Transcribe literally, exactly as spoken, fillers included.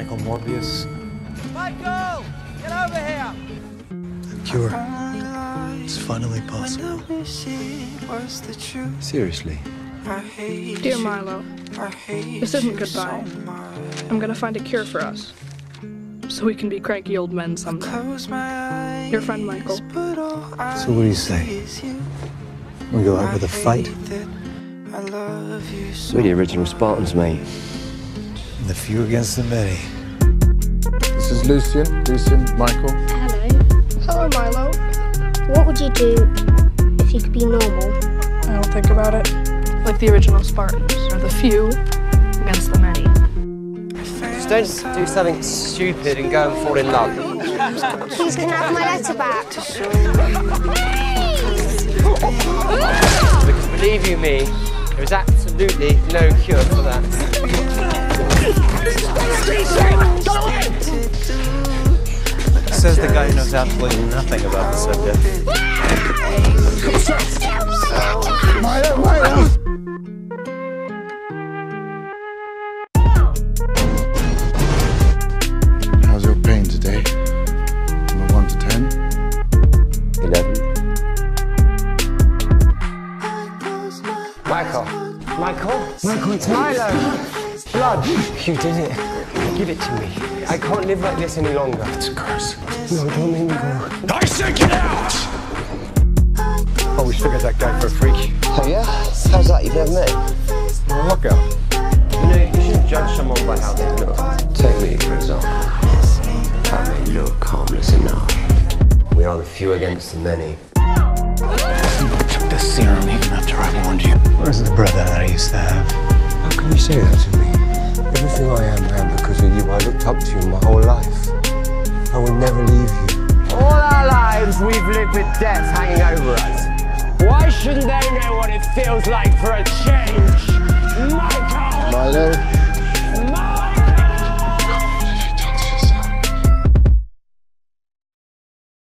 Michael Morbius. Michael! Get over here! The cure. It's finally possible. Seriously. Dear Milo, this isn't goodbye. I'm gonna find a cure for us, so we can be cranky old men someday. Your friend Michael. So what do you say? We go out with a fight? We're the original Spartans, mate. The few against the many. This is Lucian. Lucian, Michael. Hello. Hello, Milo. What would you do if you could be normal? I don't think about it. Like the original Spartans, or the few against the many. Just don't do something stupid and go and fall in love. Please, can I have my letter back? Because believe you me, there is absolutely no cure for that. Says the guy who knows absolutely nothing about the subject. Milo, Milo! How's your pain today? From a one to ten? Eleven. Michael. Michael? Michael, it's Milo! Blood! You did it. Give it to me. I can't live like this any longer. It's a curse. No, don't make me go. I said get out! Always figured that guy for a freak. Oh yeah? How's that? You've never met him? Look out. You know, you shouldn't judge someone by how they look. Take me, for example. That may look harmless enough. We are the few against the many. Took the serum even after I warned you. Where's the brother that I used to have? How can you say that to me? Everything I am, I am because of you. I looked up to you my whole life. I will never leave you. All our lives, we've lived with death hanging over us. Why shouldn't they know what it feels like for a change? Michael! Milo?